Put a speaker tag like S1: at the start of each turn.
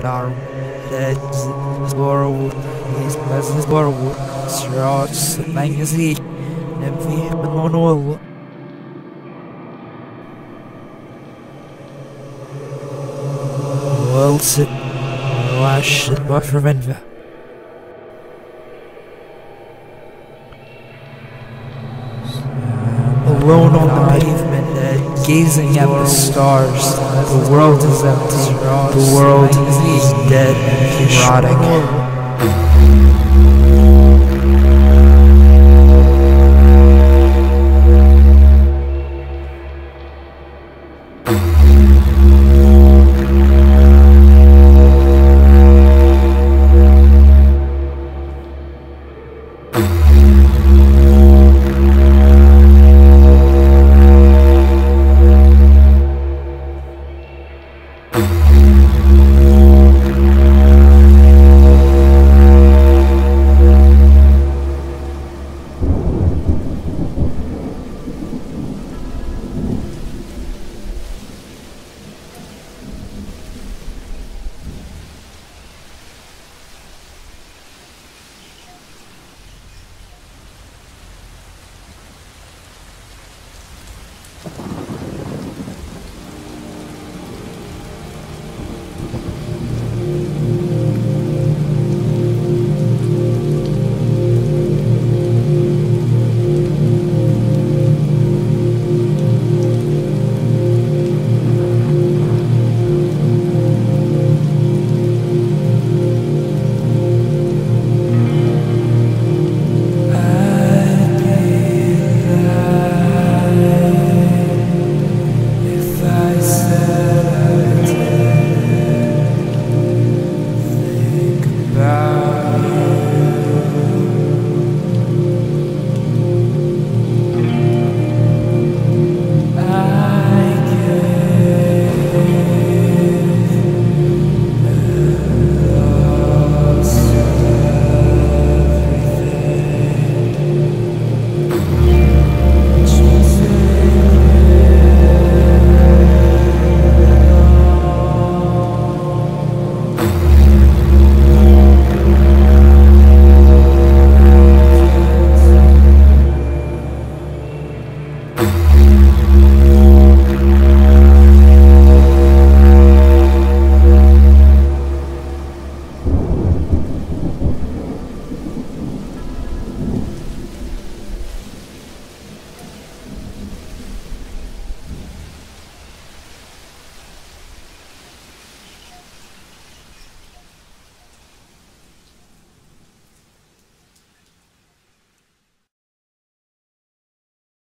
S1: arm, heads, borrowed, his presence borrowed, struts, magazine, envy, monoil. Wilson, Lash, and Buffervenva. Alone on the pavement, gazing at the stars, the world is empty, the world is dead and rotting.